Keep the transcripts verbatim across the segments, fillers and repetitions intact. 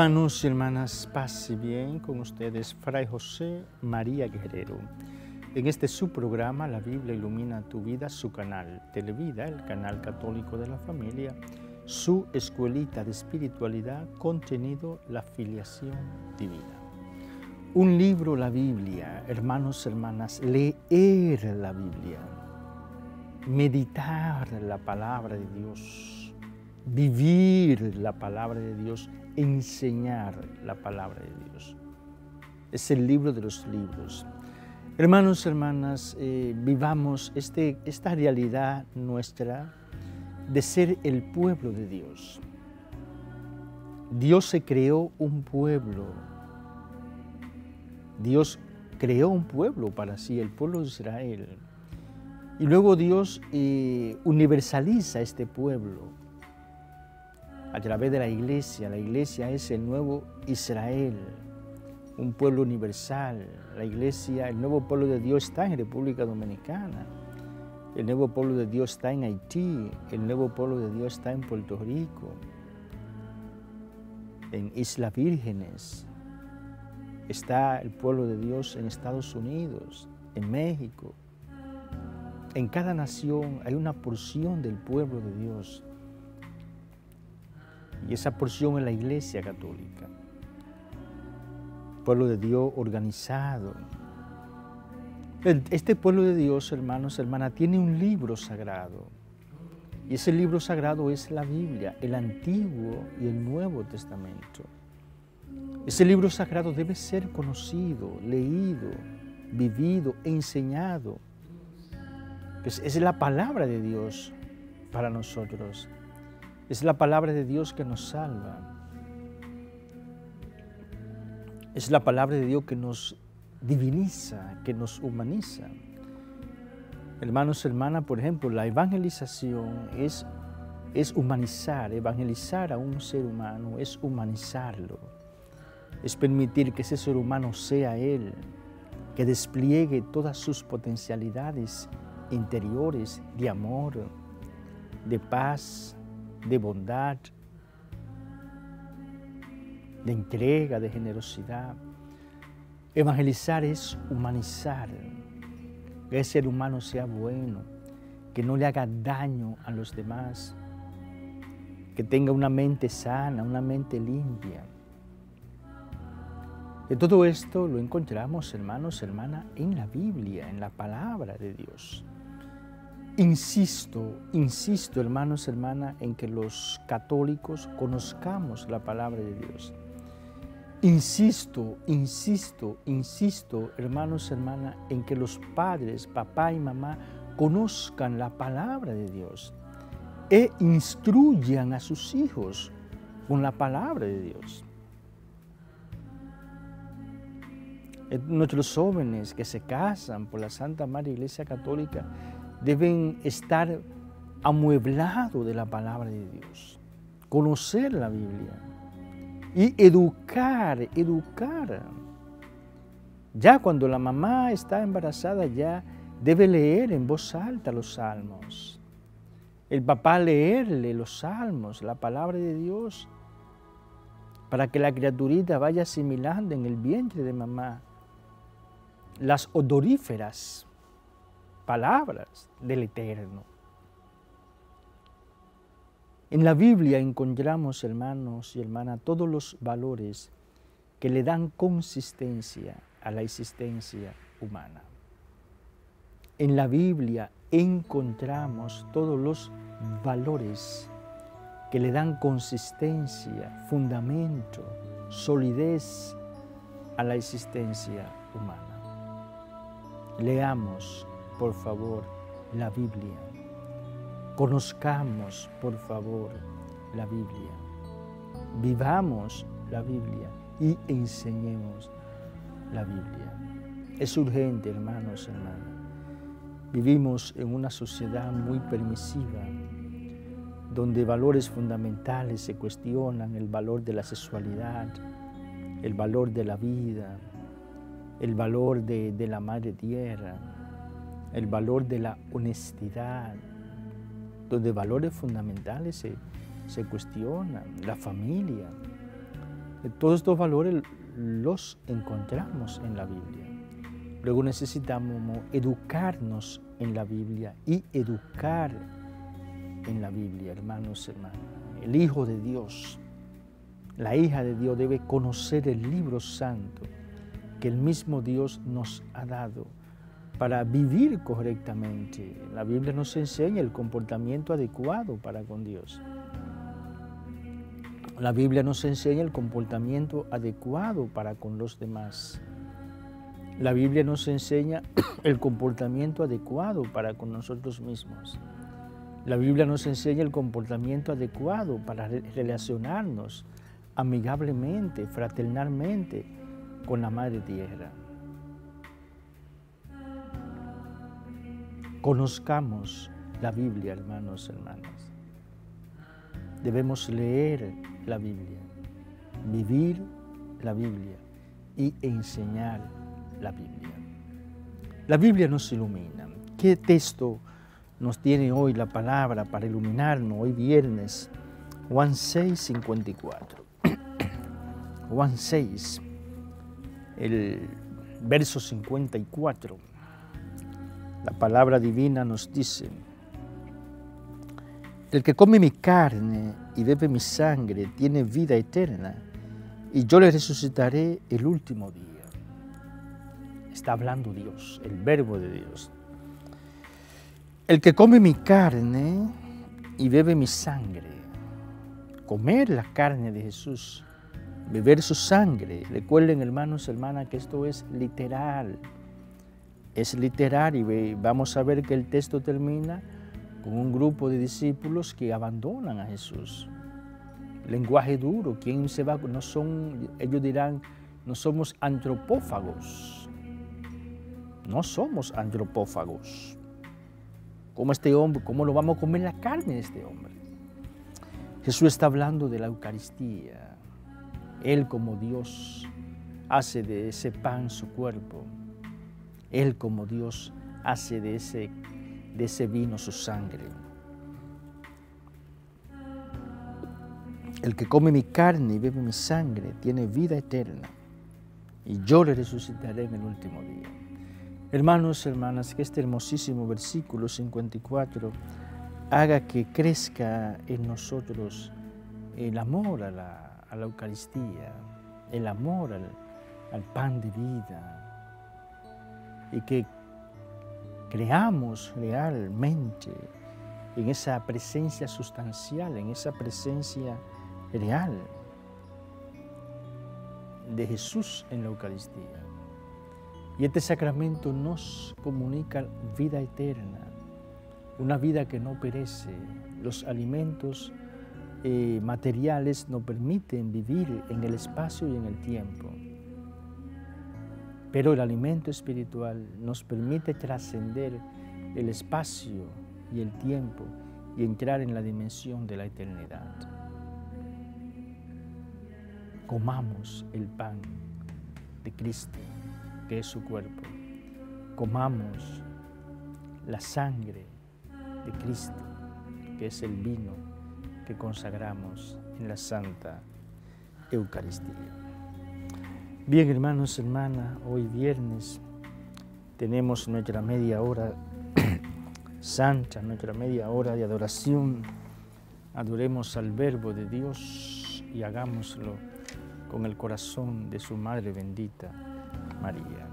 Hermanos y hermanas, paz y bien con ustedes, Fray José María Guerrero. En este su programa, La Biblia Ilumina Tu Vida, su canal Televida, el canal católico de la familia, su escuelita de espiritualidad, contenido La Filiación Divina. Un libro, la Biblia, hermanos y hermanas, leer la Biblia, meditar la palabra de Dios, vivir la palabra de Dios, enseñar la palabra de Dios. Es el libro de los libros. Hermanos y hermanas, eh, vivamos este, esta realidad nuestra de ser el pueblo de Dios. Dios se creó un pueblo. Dios creó un pueblo para sí, el pueblo de Israel. Y luego Dios eh, universaliza este pueblo a través de la iglesia. La iglesia es el nuevo Israel, un pueblo universal. La iglesia, el nuevo pueblo de Dios está en República Dominicana, el nuevo pueblo de Dios está en Haití, el nuevo pueblo de Dios está en Puerto Rico, en Islas Vírgenes, está el pueblo de Dios en Estados Unidos, en México. En cada nación hay una porción del pueblo de Dios. Y esa porción es la Iglesia Católica. Pueblo de Dios organizado. Este pueblo de Dios, hermanos y hermanas, tiene un libro sagrado. Y ese libro sagrado es la Biblia, el Antiguo y el Nuevo Testamento. Ese libro sagrado debe ser conocido, leído, vivido, enseñado. Pues es la palabra de Dios para nosotros. Es la palabra de Dios que nos salva. Es la palabra de Dios que nos diviniza, que nos humaniza. Hermanos y hermanas, por ejemplo, la evangelización es, es humanizar, evangelizar a un ser humano, es humanizarlo. Es permitir que ese ser humano sea Él, que despliegue todas sus potencialidades interiores de amor, de paz, de bondad, de entrega, de generosidad. Evangelizar es humanizar, que ese ser humano sea bueno, que no le haga daño a los demás, que tenga una mente sana, una mente limpia. De todo esto lo encontramos, hermanos y hermanas, en la Biblia, en la palabra de Dios. Insisto, insisto, hermanos y hermanas, en que los católicos conozcamos la palabra de Dios. Insisto, insisto, insisto, hermanos y hermanas, en que los padres, papá y mamá, conozcan la palabra de Dios e instruyan a sus hijos con la palabra de Dios. Nuestros jóvenes que se casan por la Santa Madre Iglesia Católica deben estar amueblados de la palabra de Dios, conocer la Biblia y educar, educar. Ya cuando la mamá está embarazada, ya debe leer en voz alta los salmos. El papá leerle los salmos, la palabra de Dios, para que la criaturita vaya asimilando en el vientre de mamá las odoríferas palabras del Eterno. En la Biblia encontramos, hermanos y hermanas, todos los valores que le dan consistencia a la existencia humana. En la Biblia encontramos todos los valores que le dan consistencia, fundamento, solidez a la existencia humana. Leamos, por favor, la Biblia. Conozcamos, por favor, la Biblia. Vivamos la Biblia y enseñemos la Biblia. Es urgente, hermanos y hermanas. Vivimos en una sociedad muy permisiva, donde valores fundamentales se cuestionan, el valor de la sexualidad, el valor de la vida, el valor de, de la madre tierra, el valor de la honestidad, donde valores fundamentales se, se cuestionan, la familia. Todos estos valores los encontramos en la Biblia. Luego necesitamos educarnos en la Biblia y educar en la Biblia, hermanos y hermanas. El Hijo de Dios, la hija de Dios debe conocer el libro santo que el mismo Dios nos ha dado para vivir correctamente. La Biblia nos enseña el comportamiento adecuado para con Dios. La Biblia nos enseña el comportamiento adecuado para con los demás. La Biblia nos enseña el comportamiento adecuado para con nosotros mismos. La Biblia nos enseña el comportamiento adecuado para relacionarnos amigablemente, fraternalmente con la Madre Tierra. Conozcamos la Biblia, hermanos y hermanas. Debemos leer la Biblia, vivir la Biblia y enseñar la Biblia. La Biblia nos ilumina. ¿Qué texto nos tiene hoy la palabra para iluminarnos hoy viernes? Juan seis, cincuenta y cuatro. Juan seis, el verso cincuenta y cuatro. La palabra divina nos dice: el que come mi carne y bebe mi sangre tiene vida eterna, y yo le resucitaré el último día. Está hablando Dios, el verbo de Dios. El que come mi carne y bebe mi sangre, comer la carne de Jesús, beber su sangre. Recuerden, hermanos y hermanas, que esto es literal. Es literal, y vamos a ver que el texto termina con un grupo de discípulos que abandonan a Jesús. Lenguaje duro, ¿quién se va? No son, ellos dirán, no somos antropófagos. No somos antropófagos. ¿Cómo este hombre, cómo lo vamos a comer la carne de este hombre? Jesús está hablando de la Eucaristía. Él, como Dios, hace de ese pan su cuerpo. Él, como Dios, hace de ese, de ese vino su sangre. El que come mi carne y bebe mi sangre tiene vida eterna, y yo le resucitaré en el último día. Hermanos y hermanas, que este hermosísimo versículo cincuenta y cuatro haga que crezca en nosotros el amor a la, a la Eucaristía, el amor al, al pan de vida, y que creamos realmente en esa presencia sustancial, en esa presencia real de Jesús en la Eucaristía. Y este sacramento nos comunica vida eterna, una vida que no perece. Los alimentos eh, materiales nos permiten vivir en el espacio y en el tiempo. Pero el alimento espiritual nos permite trascender el espacio y el tiempo y entrar en la dimensión de la eternidad. Comamos el pan de Cristo, que es su cuerpo. Comamos la sangre de Cristo, que es el vino que consagramos en la Santa Eucaristía. Bien, hermanos y hermanas, hoy viernes tenemos nuestra media hora santa, nuestra media hora de adoración. Adoremos al Verbo de Dios y hagámoslo con el corazón de su Madre bendita, María.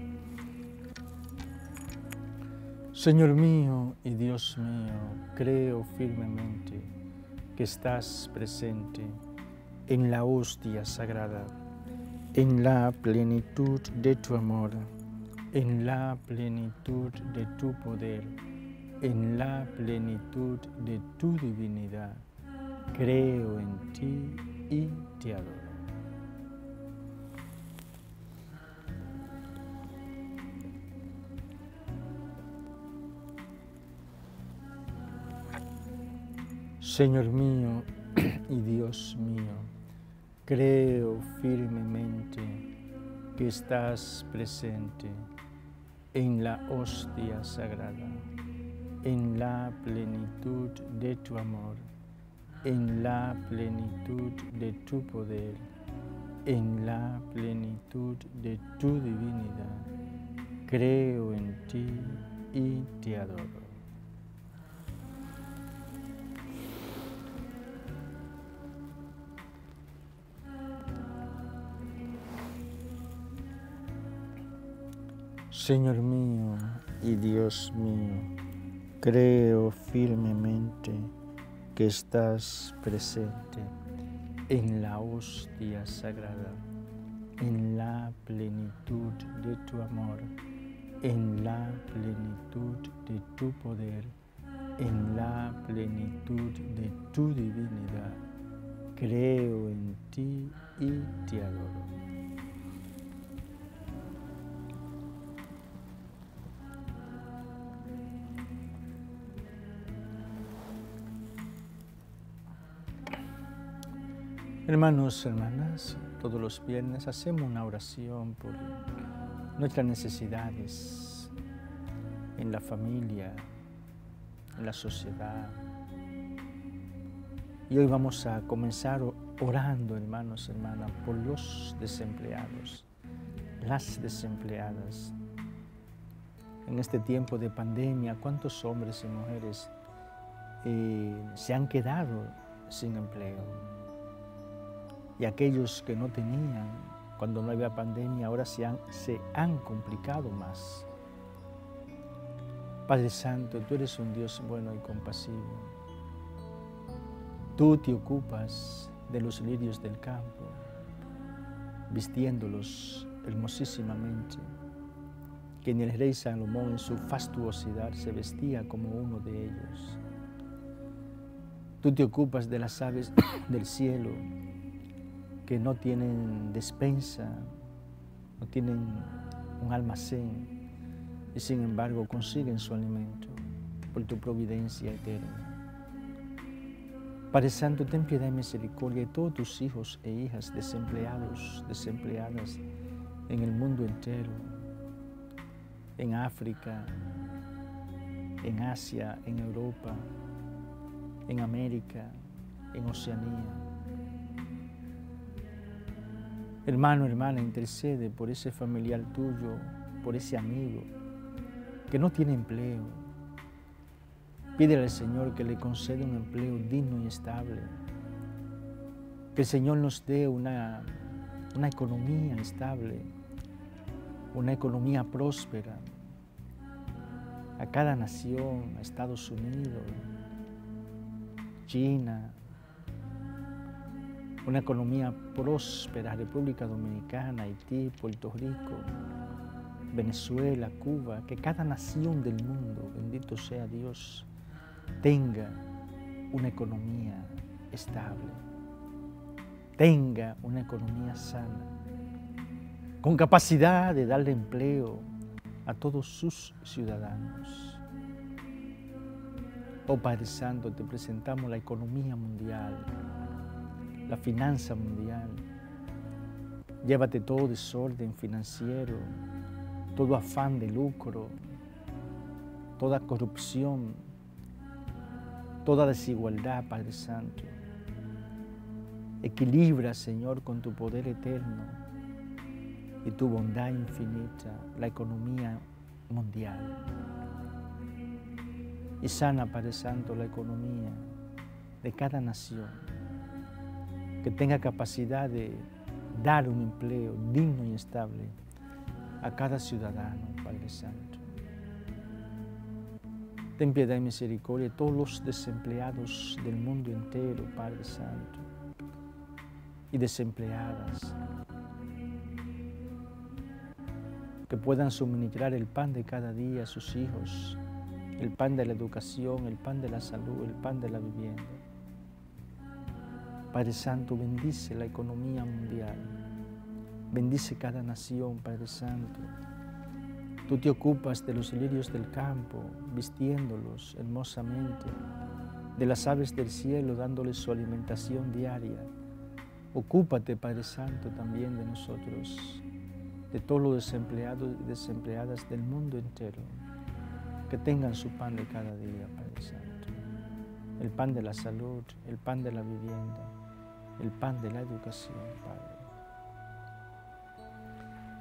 Señor mío y Dios mío, creo firmemente que estás presente en la hostia sagrada, en la plenitud de tu amor, en la plenitud de tu poder, en la plenitud de tu divinidad. Creo en ti y te adoro. Señor mío y Dios mío, creo firmemente que estás presente en la hostia sagrada, en la plenitud de tu amor, en la plenitud de tu poder, en la plenitud de tu divinidad. Creo en ti y te adoro. Señor mío y Dios mío, creo firmemente que estás presente en la hostia sagrada, en la plenitud de tu amor, en la plenitud de tu poder, en la plenitud de tu divinidad. Creo en ti y te adoro. Hermanos, hermanas, todos los viernes hacemos una oración por nuestras necesidades en la familia, en la sociedad. Y hoy vamos a comenzar orando, hermanos, hermanas, por los desempleados, las desempleadas. En este tiempo de pandemia, ¿cuántos hombres y mujeres eh, se han quedado sin empleo? Y aquellos que no tenían, cuando no había pandemia, ahora se han, se han complicado más. Padre Santo, tú eres un Dios bueno y compasivo. Tú te ocupas de los lirios del campo, vistiéndolos hermosísimamente, que ni el rey Salomón en su fastuosidad se vestía como uno de ellos. Tú te ocupas de las aves del cielo, que no tienen despensa, no tienen un almacén y sin embargo consiguen su alimento por tu providencia eterna. Padre Santo, ten piedad y misericordia de todos tus hijos e hijas desempleados, desempleadas en el mundo entero, en África, en Asia, en Europa, en América, en Oceanía. Hermano, hermana, intercede por ese familiar tuyo, por ese amigo que no tiene empleo. Pídele al Señor que le conceda un empleo digno y estable. Que el Señor nos dé una, una economía estable, una economía próspera a cada nación, a Estados Unidos, China, una economía próspera, República Dominicana, Haití, Puerto Rico, Venezuela, Cuba, que cada nación del mundo, bendito sea Dios, tenga una economía estable, tenga una economía sana, con capacidad de darle empleo a todos sus ciudadanos. Oh Padre Santo, te presentamos la economía mundial, la finanza mundial. Llévate todo desorden financiero, todo afán de lucro, toda corrupción, toda desigualdad, Padre Santo. Equilibra, Señor, con tu poder eterno y tu bondad infinita, la economía mundial. Y sana, Padre Santo, la economía de cada nación, que tenga capacidad de dar un empleo digno y estable a cada ciudadano, Padre Santo. Ten piedad y misericordia de todos los desempleados del mundo entero, Padre Santo, y desempleadas, que puedan suministrar el pan de cada día a sus hijos, el pan de la educación, el pan de la salud, el pan de la vivienda. Padre Santo, bendice la economía mundial, bendice cada nación, Padre Santo. Tú te ocupas de los lirios del campo, vistiéndolos hermosamente, de las aves del cielo, dándoles su alimentación diaria. Ocúpate, Padre Santo, también de nosotros, de todos los desempleados y desempleadas del mundo entero, que tengan su pan de cada día, Padre Santo. El pan de la salud, el pan de la vivienda, el pan de la educación, Padre.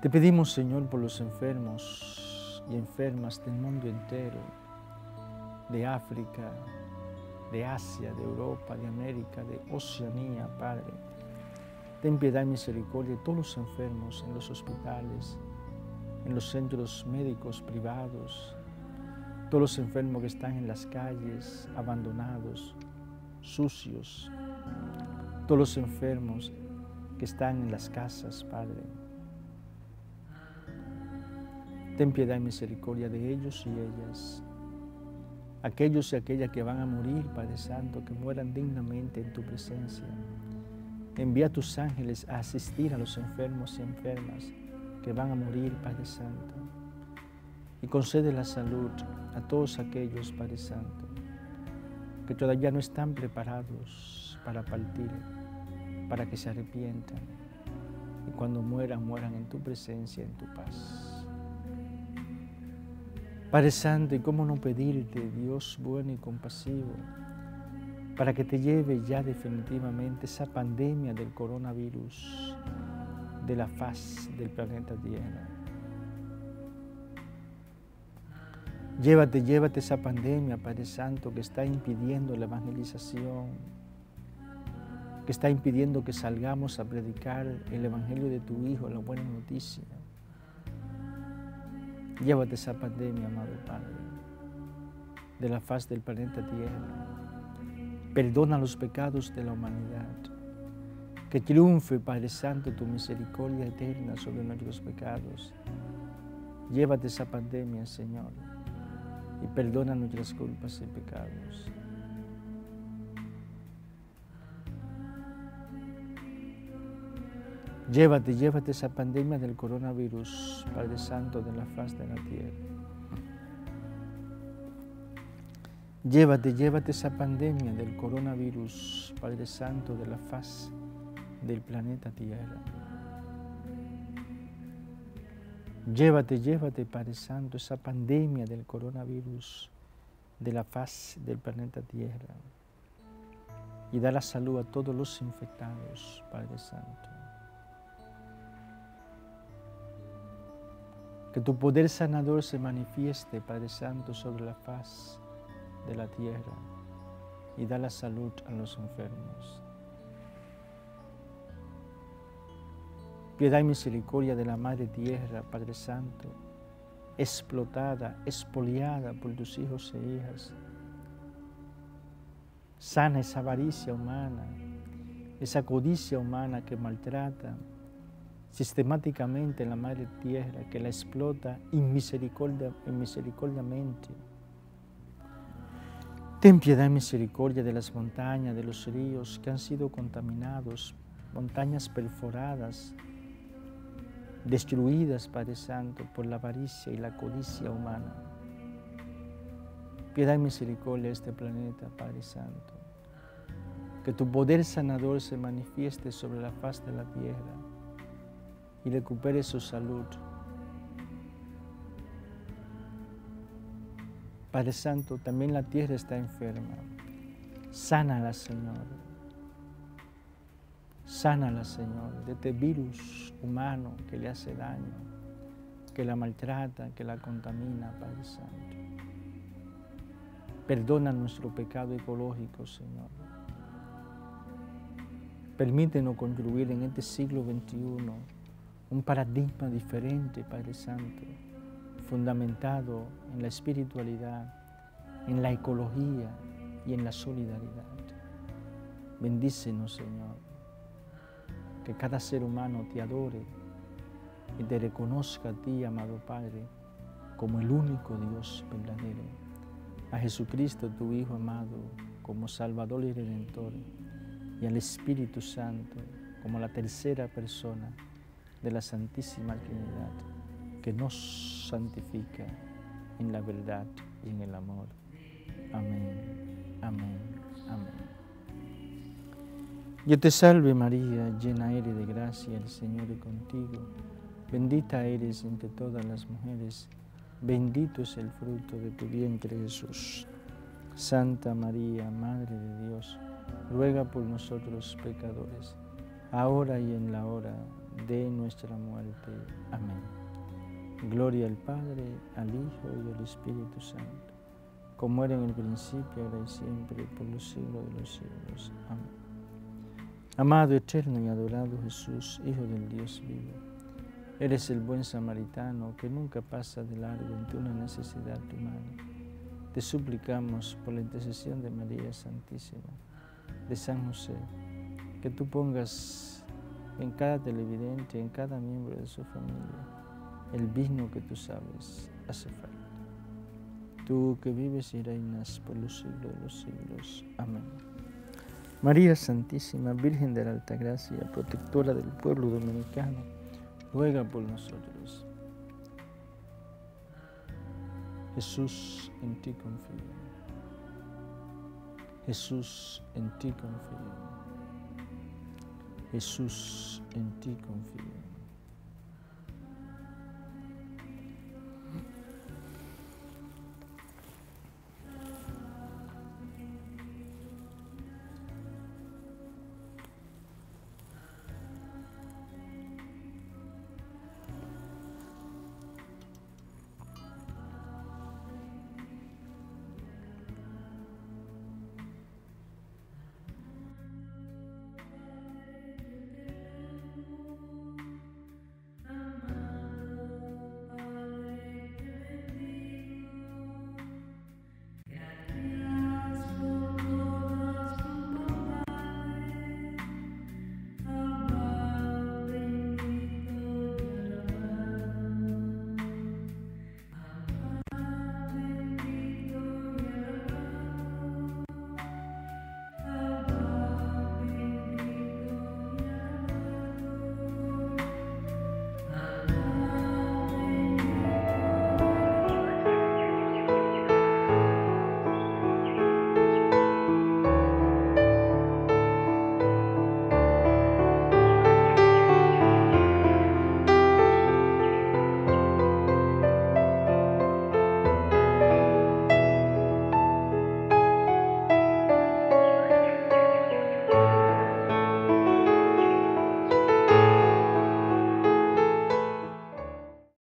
Te pedimos, Señor, por los enfermos y enfermas del mundo entero, de África, de Asia, de Europa, de América, de Oceanía, Padre. Ten piedad y misericordia de todos los enfermos en los hospitales, en los centros médicos privados, todos los enfermos que están en las calles, abandonados, sucios, todos los enfermos que están en las casas, Padre. Ten piedad y misericordia de ellos y ellas, aquellos y aquellas que van a morir, Padre Santo, que mueran dignamente en tu presencia. Envía a tus ángeles a asistir a los enfermos y enfermas que van a morir, Padre Santo. Y concede la salud a todos aquellos, Padre Santo, que todavía no están preparados para partir, para que se arrepientan. Y cuando mueran, mueran en tu presencia, en tu paz. Padre Santo, y cómo no pedirte, Dios bueno y compasivo, para que te lleve ya definitivamente esa pandemia del coronavirus de la faz del planeta Tierra. Llévate, llévate esa pandemia, Padre Santo, que está impidiendo la evangelización, que está impidiendo que salgamos a predicar el Evangelio de tu Hijo, la buena noticia. Llévate esa pandemia, amado Padre, de la faz del planeta Tierra. Perdona los pecados de la humanidad. Que triunfe, Padre Santo, tu misericordia eterna sobre nuestros pecados. Llévate esa pandemia, Señor, y perdona nuestras culpas y pecados. Llévate, llévate esa pandemia del coronavirus, Padre Santo, de la faz de la tierra. Llévate, llévate esa pandemia del coronavirus, Padre Santo, de la faz del planeta Tierra. Llévate, llévate, Padre Santo, esa pandemia del coronavirus de la faz del planeta Tierra. Y da la salud a todos los infectados, Padre Santo. Que tu poder sanador se manifieste, Padre Santo, sobre la faz de la tierra y da la salud a los enfermos. Piedad y misericordia de la Madre Tierra, Padre Santo, explotada, expoliada por tus hijos e hijas. Sana esa avaricia humana, esa codicia humana que maltrata sistemáticamente la Madre Tierra, que la explota inmisericordia, inmisericordiamente. Ten piedad y misericordia de las montañas, de los ríos que han sido contaminados, montañas perforadas, destruidas, Padre Santo, por la avaricia y la codicia humana. Piedad y misericordia de este planeta, Padre Santo. Que tu poder sanador se manifieste sobre la faz de la tierra y recupere su salud. Padre Santo, también la tierra está enferma. Sánala, Señor. Sánala, Señor, de este virus humano que le hace daño, que la maltrata, que la contamina, Padre Santo. Perdona nuestro pecado ecológico, Señor. Permítenos construir en este siglo veintiuno un paradigma diferente, Padre Santo, fundamentado en la espiritualidad, en la ecología y en la solidaridad. Bendícenos, Señor, que cada ser humano te adore y te reconozca a ti, amado Padre, como el único Dios verdadero, a Jesucristo, tu Hijo amado, como Salvador y Redentor, y al Espíritu Santo, como la tercera persona de la Santísima Trinidad, que nos santifica en la verdad y en el amor. Amén, amén, amén. Yo te salve María, llena eres de gracia, el Señor es contigo. Bendita eres entre todas las mujeres, bendito es el fruto de tu vientre Jesús. Santa María, Madre de Dios, ruega por nosotros pecadores, ahora y en la hora de nuestra muerte. Amén. Gloria al Padre, al Hijo y al Espíritu Santo, como era en el principio, ahora y siempre, por los siglos de los siglos. Amén. Amado, eterno y adorado Jesús, Hijo del Dios vivo, eres el buen samaritano que nunca pasa de largo ante una necesidad humana. Te suplicamos por la intercesión de María Santísima, de San José, que tú pongas en cada televidente, en cada miembro de su familia, el vino que tú sabes hace falta. Tú que vives y reinas por los siglos de los siglos. Amén. María Santísima, Virgen de la Alta Gracia, protectora del pueblo dominicano, ruega por nosotros. Jesús, en ti confío. Jesús, en ti confío. Jesús, en ti confío.